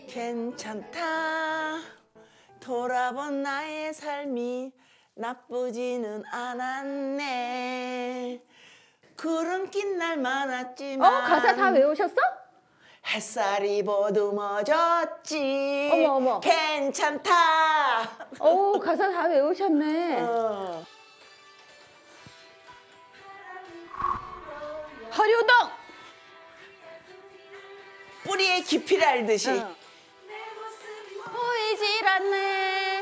괜찮다. 돌아본 나의 삶이 나쁘지는 않았네. 구름 낀 날 많았지만 가사 다 외우셨어? 햇살이 보듬어졌지. 어머, 어머. 괜찮다. 가사 다 외우셨네. 허리우동! 뿌리의 깊이를 알듯이. 보이질 않네.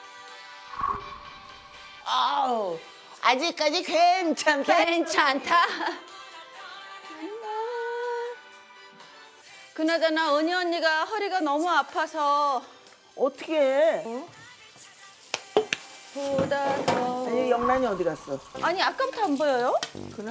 아우, 아직까지 괜찮다. 괜찮다. 그나저나 은희 언니가 허리가 너무 아파서 어떻게 해? 보다 더. 아니, 영란이 어디 갔어? 아니 아까부터 안 보여요? 그래?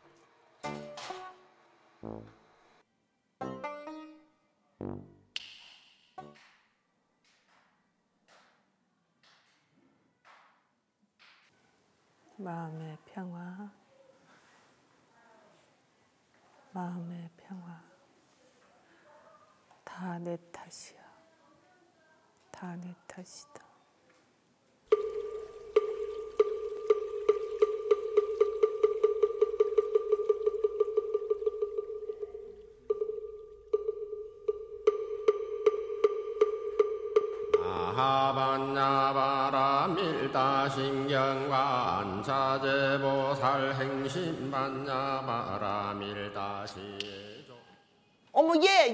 마음의 평화, 마음의 평화. 다 내 탓이야. 다 내 탓이다. 아하반야바라 밀다신경과 안사제보살 행신반야바라 밀다시. 어머, 얘!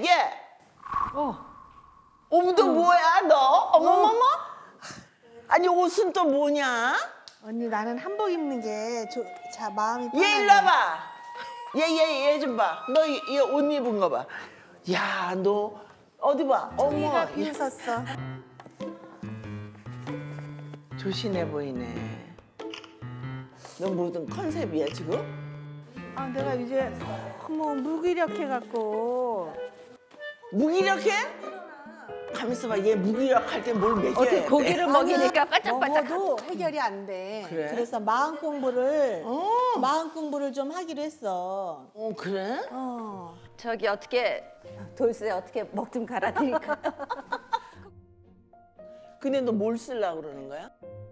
어머, 너 뭐야, 너? 어머머머? 아니, 옷은 또 뭐냐? 언니 나는 한복 입는 게 마음이 편하네. 얘 일로 와봐. 얘 좀 봐. 너 얘 옷 입은 거 봐. 야, 너 어디 봐. 종이가 어머. 비웃었어. 조신해 보이네. 너 무슨 컨셉이야 지금? 아 내가 이제 너무 무기력해갖고. 무기력해? 가만 있어봐. 얘 무기력할 때 뭘 먹여야 어떻게 돼? 고기를 먹이니까 바짝바짝. 먹어도 해결이 안 돼. 그래? 그래서 마음 공부를 좀 하기로 했어. 그래? 저기 어떻게 돌쇠 어떻게 먹 좀 갈아드릴까? 근데 너 뭘 쓰려고 그러는 거야?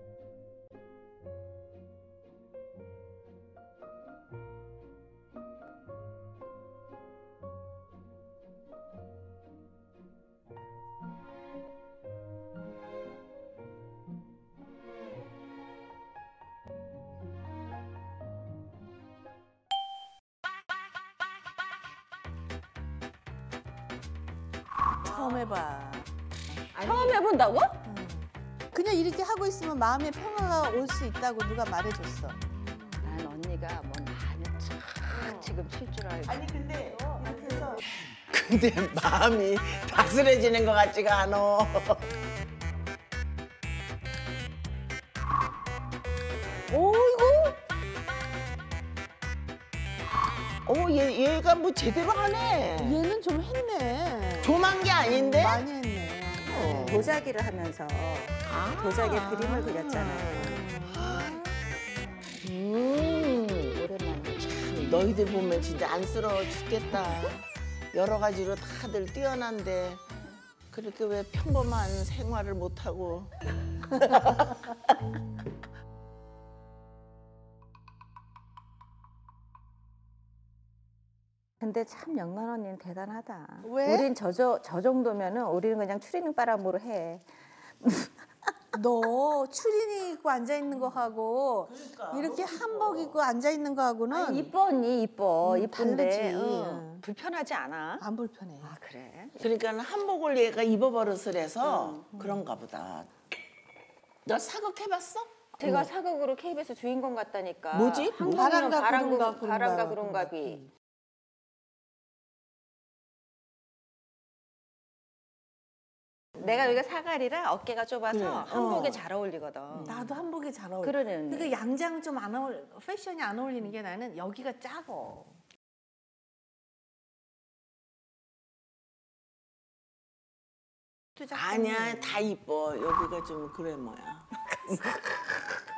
처음 해봐. 처음 해본다고? 그냥 이렇게 하고 있으면 마음의 평화가 올 수 있다고 누가 말해줬어. 난 언니가 뭐 나는 참 지금 칠 줄 알고. 아니 근데 이렇게 해서 근데 마음이 다스려지는 것 같지가 않아. 오이고. 어머, 얘가 뭐 제대로 하네. 얘는 좀 했네. 좀한 게 아닌데? 많이 했네. 도자기를 하면서 도자기에 그림을 그렸잖아요. 오랜만에. 참, 너희들 보면 진짜 안쓰러워 죽겠다. 여러 가지로 다들 뛰어난데 그렇게 왜 평범한 생활을 못하고. 근데 참 영란 언니는 대단하다. 왜? 우린 저 정도면은 우리는 그냥 추리닝 바람으로 해. 너 추리닝 입고 앉아 있는 거 하고 이렇게 한복 입고 앉아 있는 거 하고는 이뻐 언니 이뻐. 이쁜데 다르지. 불편하지 않아? 안 불편해. 아 그래? 그러니까 한복을 얘가 입어버릇을 해서 그런가 보다. 너 사극해봤어? 제가 사극으로 KBS 주인공 같다니까. 뭐지? 바람과 구름과 바람과 구름가비. 내가 여기가 사가리라 어깨가 좁아서 그래. 한복에 잘 어울리거든. 나도 한복이 잘 어울려. 그러네 언니. 그러니까 양장 좀 안 어울 패션이 안 어울리는 게 나는 여기가 작어. 아니야, 다 이뻐. 여기가 좀 그래 뭐야.